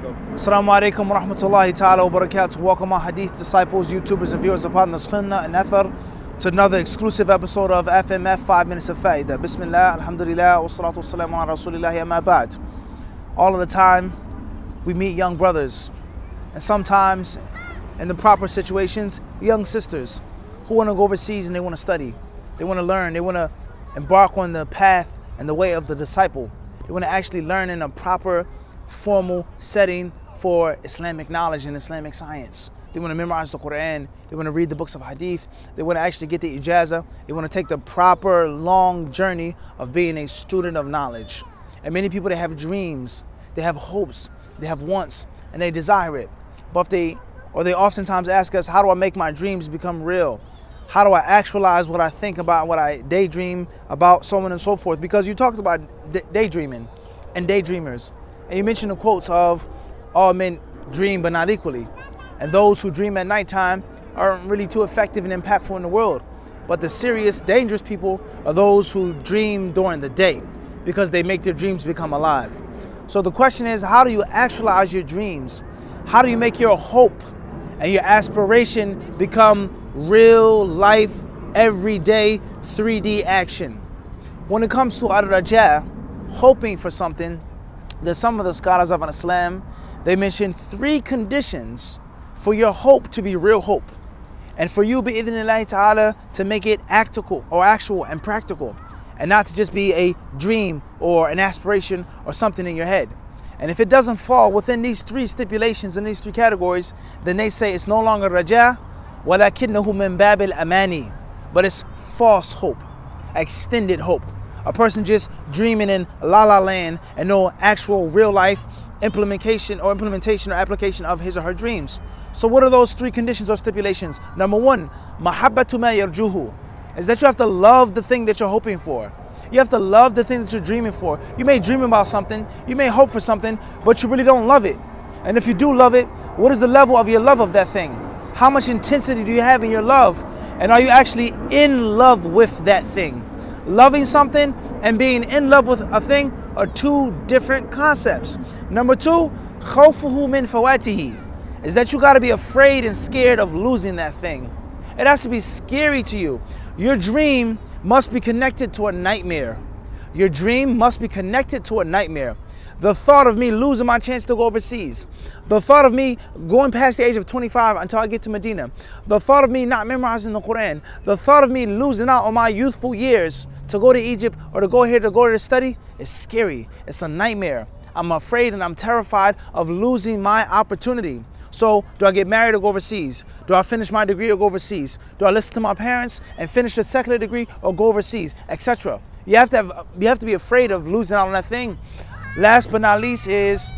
Assalamu alaikum wa rahmatullahi ta'ala wa barakatuh. Welcome our Hadith disciples, YouTubers and viewers upon the Sunnah and Athar to another exclusive episode of F.M.F 5 Minutes of Fa'idah. Bismillah, alhamdulillah, wa salatu wa salamu ala rasulillahi amma ba'd. All of the time we meet young brothers, and sometimes in the proper situations, young sisters who want to go overseas and they want to study. They want to learn, they want to embark on the path and the way of the disciple. They want to actually learn in a proper, formal setting for Islamic knowledge and Islamic science. They want to memorize the Quran. They want to read the books of Hadith. They want to actually get the ijazah. They want to take the proper, long journey of being a student of knowledge. And many people, they have dreams, they have hopes, they have wants, and they desire it. But they oftentimes ask us, how do I make my dreams become real? How do I actualize what I think about, what I daydream about, so on and so forth? Because you talked about daydreaming and daydreamers. And you mentioned the quotes of all men dream but not equally. And those who dream at nighttime aren't really too effective and impactful in the world. But the serious, dangerous people are those who dream during the day because they make their dreams become alive. So the question is, how do you actualize your dreams? How do you make your hope and your aspiration become real life, everyday 3D action? When it comes to al-raja, hoping for something, there's some of the scholars of Islam, they mention 3 conditions for your hope to be real hope, and for you, bi'idhnillahi ta'ala, to make it actual and practical, and not to just be a dream or an aspiration or something in your head. And if it doesn't fall within these 3 stipulations and these 3 categories, then they say it's no longer raja, walakinnahu min babil amani, but it's false hope, extended hope. A person just dreaming in la la land and no actual real life implementation or application of his or her dreams. So what are those 3 conditions or stipulations? Number 1, mahabbatu ma yarjuhu, is that you have to love the thing that you're hoping for. You have to love the thing that you're dreaming for. You may dream about something, you may hope for something, but you really don't love it. And if you do love it, what is the level of your love of that thing? How much intensity do you have in your love? And are you actually in love with that thing? Loving something and being in love with a thing are 2 different concepts. Number 2, khawfuhu min fawatihi, is that you got to be afraid and scared of losing that thing. It has to be scary to you. Your dream must be connected to a nightmare. Your dream must be connected to a nightmare. The thought of me losing my chance to go overseas, the thought of me going past the age of 25 until I get to Medina, the thought of me not memorizing the Quran, the thought of me losing out on my youthful years to go to Egypt or to go here to go to study is scary. It's a nightmare. I'm afraid and I'm terrified of losing my opportunity. So do I get married or go overseas? Do I finish my degree or go overseas? Do I listen to my parents and finish a secular degree or go overseas, etc.? You have to be afraid of losing out on that thing. Last but not least is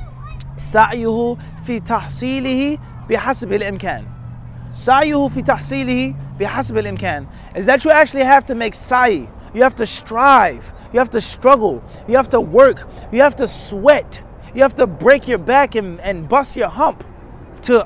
sa'yuhu fi tahsilihi bihasab al-imkan. Sa'yuhu fi tahsilihi bihasab al-imkan, is that you actually have to make sa'i. You have to strive. You have to struggle. You have to work. You have to sweat. You have to break your back and bust your hump to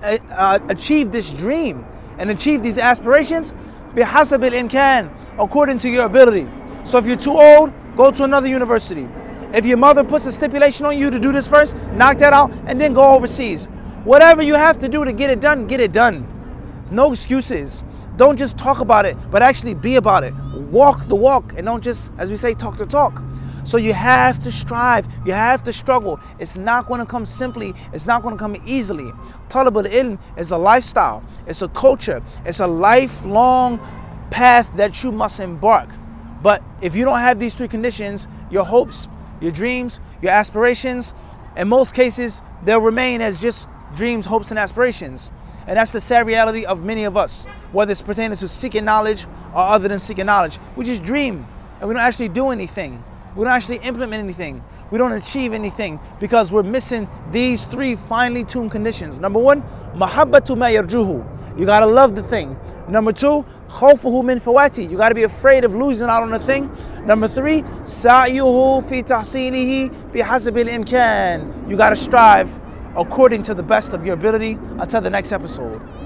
achieve this dream and achieve these aspirations bihasab al-imkan, according to your ability. So if you're too old, go to another university. If your mother puts a stipulation on you to do this first, knock that out and then go overseas. Whatever you have to do to get it done, get it done. No excuses. Don't just talk about it, but actually be about it. Walk the walk and don't just, as we say, talk the talk. So you have to strive, you have to struggle. It's not going to come simply, it's not going to come easily. Talab al-ilm is a lifestyle, it's a culture, it's a lifelong path that you must embark. But if you don't have these 3 conditions, your hopes, your dreams, your aspirations, in most cases, they'll remain as just dreams, hopes, and aspirations. And that's the sad reality of many of us, whether it's pertaining to seeking knowledge or other than seeking knowledge. We just dream and we don't actually do anything. We don't actually implement anything. We don't achieve anything because we're missing these 3 finely tuned conditions. Number 1, mahabbatu ma yarjuhu. You gotta love the thing. Number 2, khawfuhu min fawati. You gotta be afraid of losing out on the thing. Number 3, sa'yuhu fi tahsilihi bihasab al-imkan. You gotta strive according to the best of your ability. Until the next episode.